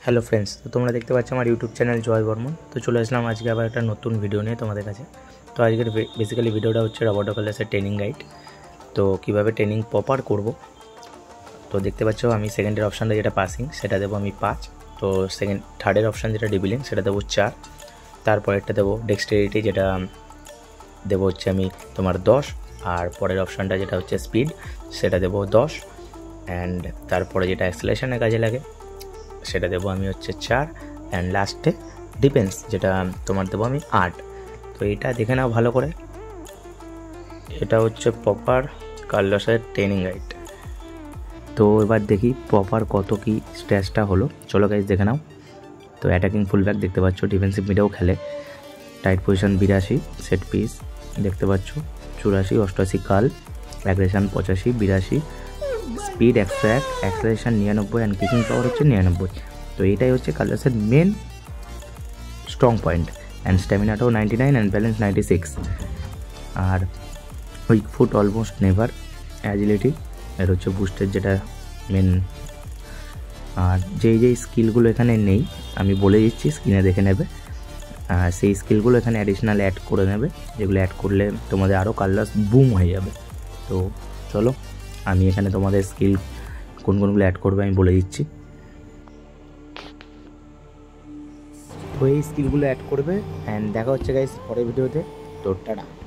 Hello friends, তো তোমরা দেখতে পাচ্ছ আমার ইউটিউব চ্যানেল জয় বর্মন। তো চলে আসলাম আজকে আবার একটা নতুন ভিডিও নিয়ে তোমাদের কাছে। তো আজকের বেসিক্যালি ভিডিওটা হচ্ছে রোবোটো ক্লাসের ট্রেনিং গাইড। তো কীভাবে ট্রেনিং প্রপার করব, তো দেখতে পাচ্ছ আমি সেকেন্ডের অপশানটা যেটা পাসিং সেটা দেবো আমি 5। তো থার্ডের অপশান যেটা ডিবিলিং সেটা দেবো 4। তারপরেরটা দেবো ডেক্সটেরিটি, যেটা দেবো হচ্ছে আমি তোমার 10। আর পরের অপশানটা যেটা হচ্ছে স্পিড সেটা দেবো 10। অ্যান্ড তারপরে যেটা অ্যাক্সেলারেশনের কাজে লাগে সেটা দেবো আমি হচ্ছে 4। অ্যান্ড লাস্টে ডিফেন্স যেটা তোমার দেবো আমি 8। তো এটা দেখে নাও ভালো করে, এটা হচ্ছে প্রপার কার্লোসের ট্রেনিং গাইড। তো এবার দেখি প্রপার কত কি স্ট্যাচটা হলো। চলো গাইজ দেখে নাও। তো অ্যাটাকিং ফুল ব্যাক দেখতে পাচ্ছ, ডিফেন্সিভ মিডেও খেলে, টাইট পজিশন 82, সেট পিস দেখতে পাচ্ছ 84, 88 কাল, aggression 85, 82, speed 101, acceleration 99 and kicking power হচ্ছে 99। তো এটাই হচ্ছে কার্লোসের মেন স্ট্রং পয়েন্ট। অ্যান্ড স্ট্যামিনাটাও 99 অ্যান্ড ব্যালেন্স 96। আর weak foot almost never, agility এর হচ্ছে বুস্টের যেটা মেন। আর যেই স্কিলগুলো এখানে নেই আমি বলে দিচ্ছি, স্ক্রিনে দেখে নেবে। সেই স্কিলগুলো এখানে অ্যাডিশনাল অ্যাড করে নেবে, যেগুলো অ্যাড করলে তোমাদের আরও কার্লোস বুম হয়ে যাবে। তো চলো আমি এখানে তোমাদের স্কিল কোনগুলো অ্যাড করবে আমি বলে দিচ্ছি। তো এই স্কিলগুলো অ্যাড করবে অ্যান্ড দেখা হচ্ছে গাইস পরের ভিডিওতে। তো টাটা।